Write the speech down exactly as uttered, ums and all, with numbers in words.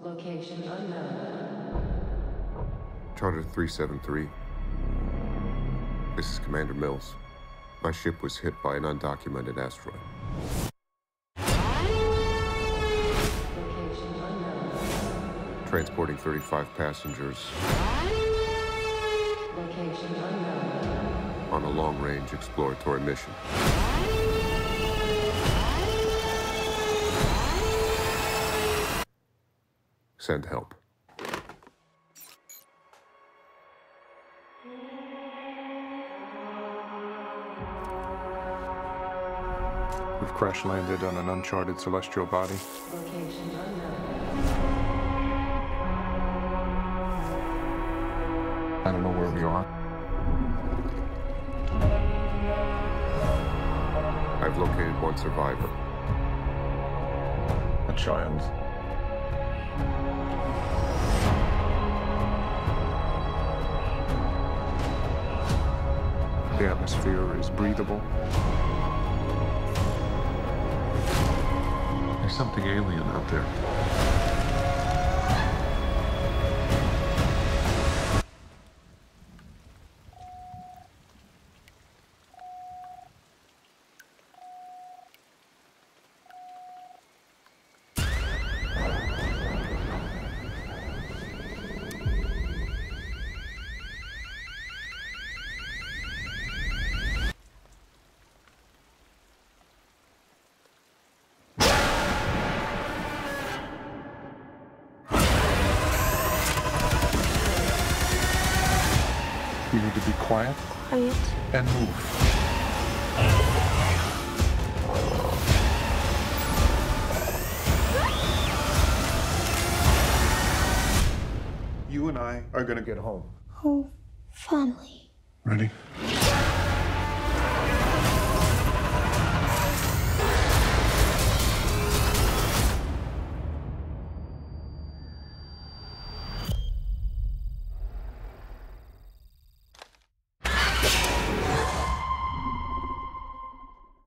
Location unknown. Charter three seven three. This is Commander Mills. My ship was hit by an undocumented asteroid. Location unknown. Transporting thirty-five passengers Location unknown. on a long-range exploratory mission. Send help. We've crash landed on an uncharted celestial body. Location unknown. I don't know where we are. I've located one survivor. A child. The atmosphere is breathable. There's something alien out there. You need to be quiet. Quiet. And move. You and I are gonna get home. Oh, family. Ready?